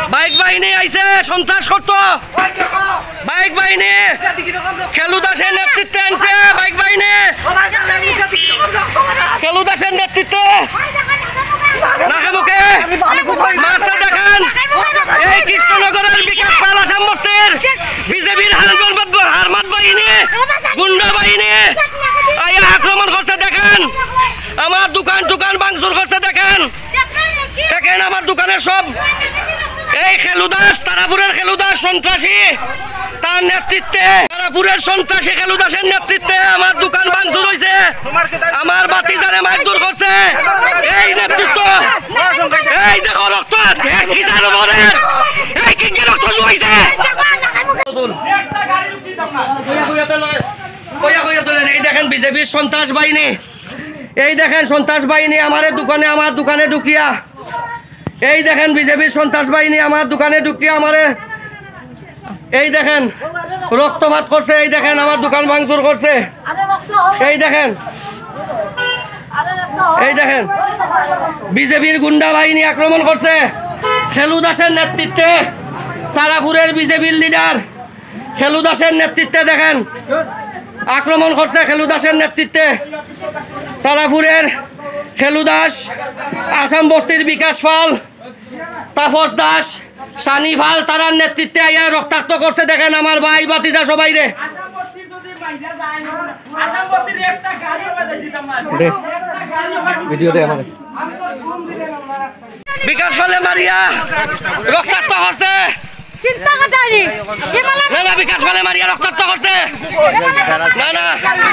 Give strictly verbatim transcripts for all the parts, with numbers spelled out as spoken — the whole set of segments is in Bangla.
বাইক বাহিনী আইছে সন্ত্রাস করতো বাইক বাহিনী খেলু দাসের নেতৃত্বে আনছে বাইক বাহিনী খেলু দাসের নেতৃত্বে নাকে মুখে মাসা দেখেন এই কৃষ্ণনগরের বিকাশ পাল আসাম বস্তির বিজেপির হারমাত বাহিনী গুন্ডা বাহিনী আইয়া আক্রমণ করছে দেখেন আমার দোকান দোকান ভাঙচুর করছে দেখেন দেখেন আমার দোকানের সব এই খেলু দাস তারাপুরের খেলু দাস সন্ত্রাসী তার নেতৃত্বে তারাপুরের সন্ত্রাসী খেলু দাসের নেতৃত্বে আমার দোকান ভাঙচুর হয়েছে আমার বাতিজারে মারধর করছে এই নেতৃত্ব এই দেখো রক্ত এই কি কি রক্ত জুয়াইছে এই দেখেন বিজেপির সন্ত্রাস বাহিনী এই দেখেন সন্ত্রাস বাহিনী আমার দোকানে আমার দোকানে ঢুকিয়া এই দেখেন বিজেপির সন্ত্রাস বাহিনী আমার দোকানে ঢুকিয়া আমারে এই দেখেন রক্তপাত করছে এই দেখেন আমার দোকান ভাঙচুর করছে এই দেখেন এই দেখেন বিজেপির গুন্ডা বাহিনী আক্রমণ করছে খেলু দাসের নেতৃত্বে তারাপুরের বিজেপির লিডার খেলু দাসের নেতৃত্বে দেখেন আক্রমণ করছে খেলু দাসের নেতৃত্বে তারাপুরের খেলু দাস আসাম বস্তির বিকাশ পাল তাপস দাস সানি ভাল তারার নেতৃত্বে আইয়া রক্তাক্ত করছে দেখেন আমার ভাই বাতিজা সবাই রে বিকাশ পালে মারিয়া রক্তাক্ত করছে চিন্তা কটারি না না বিকাশ পালে মারিয়া রক্তাক্ত করছে না না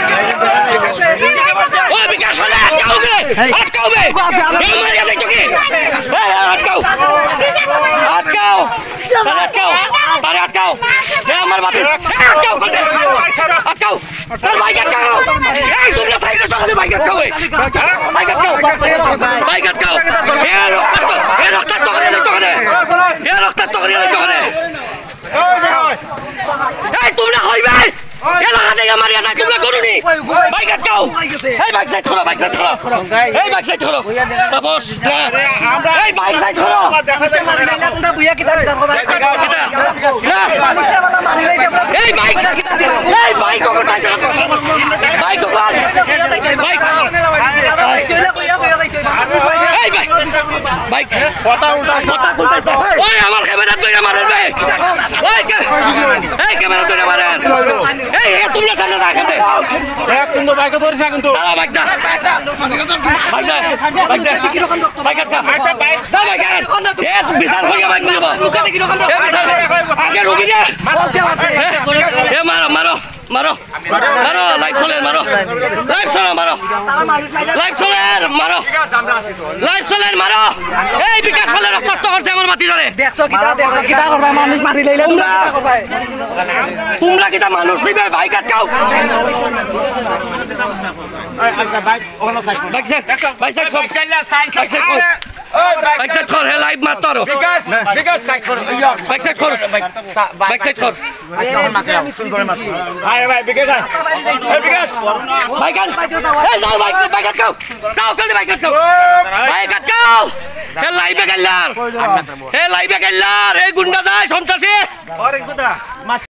ও বিকাশ পালে আটকাওবে আটকাওবে এই মারিয়া যাইতো কি এই আটকাও আটকাও আটকাও আরে আটকাও এ আমার বাতি আটকাও আটকাও আর বাইক আটকাও এই তোমরা সাইকেল চালাবে বাইক আটকাও বাইক আটকাও বাইক আটকাও এ রক্তাক্ত এ রক্তাক্ত করে যাইতো করে এ রক্তাক্ত করে যাইতো করে এই তোমরা হইবে এলাকা থেকে মারিয়া যায় তোমরা করুনি বাইক আটকাও এই বাইক সাইড করো বাইক সাইড করো এই বাইক সাইড করো তাপস আমরা এই বাইক সাইড করো তোমরা বুইয়া কি দাবি করো এই বাইক এই বাইক কো টাই বাইক কো বাইক এই বাইক বাইক কথা উল্টা কথা উল্টা ওই আমার ক্যামেরা ধরে মারেন ভাই ওই এই ক্যামেরা ধরে মারেন এই এ তোমরা জানো না কেন এক কিন্তু বাইক ধরে থাকেন তো দাঁড়া বাইক দা বাইক দা বাইক দা কি রকম বাইক দা আচ্ছা বাইক দা বাইক এ তুমি বিশাল হয়ে বাইক নিব লুকাতে কি রকম আগে রুকি যা এ মারো মারো মারো মারো লাইভ চলে মারো লাইভ চলে মারো লাইভ চলে মারো লাইভ চলে মারো এই বিকাশ ফলে রক্ত করছে আমার বাতি ধরে দেখছো কিটা দেখছো কিটা করবা মানুষ মারি লইলে তোমরা তোমরা কিটা মানুষ নিবে বাইক আটকাও আচ্ছা বাইক ওখানে side bike side bike side bike side bike side bike side কর হে লাইভ মারতো বিকাশ বিকাশ সাইড কর বাইক সাইড কর বাইক সাইড কর আয় ভাই বিকাশ এই বিকাশ বাইক এই যাও বাইক বাইক আটকাও যাও জলদি বাইক আটকাও বাইক আটকাও হে লাইভে গেলার হে লাইভে গেলার এই গুন্ডা যায় সন্ত্রাসী আরে গুন্ডা